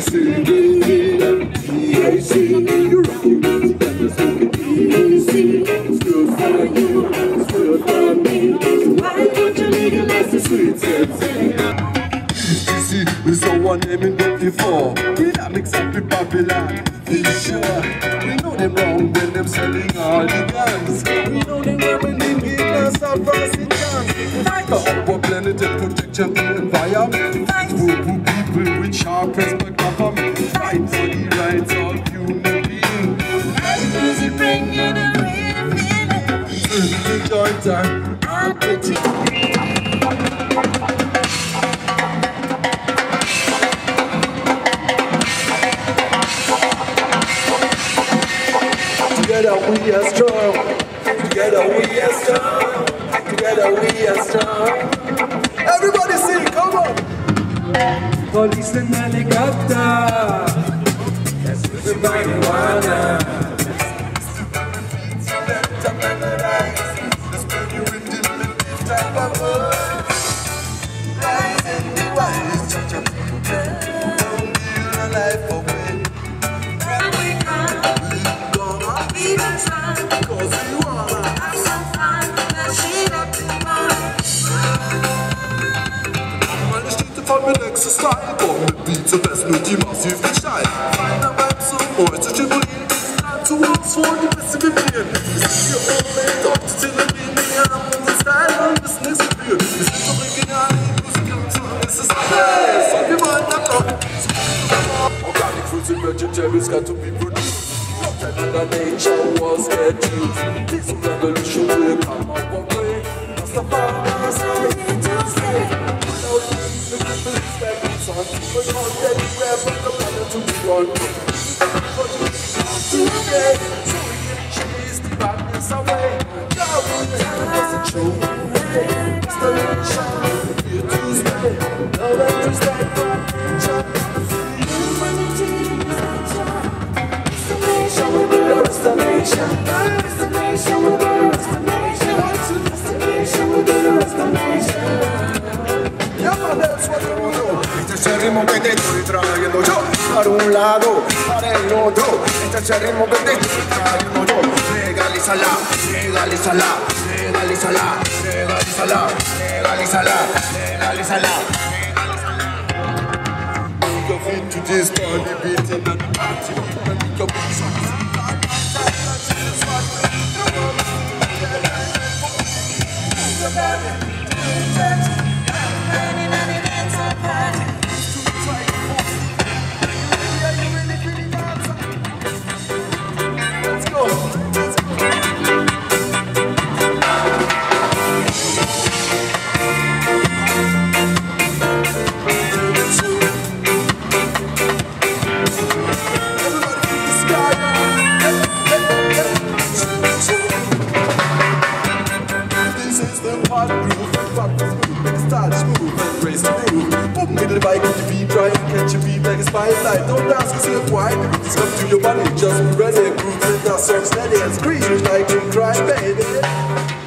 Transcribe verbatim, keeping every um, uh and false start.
With someone naming them before, dynamics up in Babylon. Be sure, we know them wrong when them selling all the guns. We know them well when they give us a prostate chance. Fight the upper planet and protection to the environment. Fight for people with sharp respect of them. Fight for the rights of human beings. Fight music bring you the real feeling. The joy time, appetite. Together we are strong. Together we are strong. Together we are strong. Everybody sing, come on. Police and helicopter. That's the marijuana. Von mit nächster Style, komm mit Beats am besten und die massiven Stein. Feiner Vibe so, heute stimulieren, zu uns vor, die bisschen vibrieren. Wir sind hier oben, dort zelebrieren, wir haben unseren Style und wissen nicht so viel. Wir sind so original, die Musik und so, es ist alles, und wir wollen das noch. Organic fruits and vegetables got to be produced. Another nature was get used. This revolution will come up one way. That's the farmers are here to stay. We're not ready to grab the planet to be run. Today, so we can chase the badness away. Now we have a true installation. Here to stay, no understand for nature. Humanity is nature. Destination will be a restoration. Destination will be a restoration. Destination will be a restoration. Yeah, man, that's what I want to do. Este es el ritmo que te estoy trayendo yo. Para un lado, para el otro. Este es el ritmo que te estoy trayendo yo. Legalízala, legalízala, legalízala, legalízala, legalízala, legalízala. Make your feet to this party beat and the party beat and make your feet to this spotlight. Don't ask yourself why. It's up to your body. Just be ready. Groove in that song steady and scream like you cry, baby.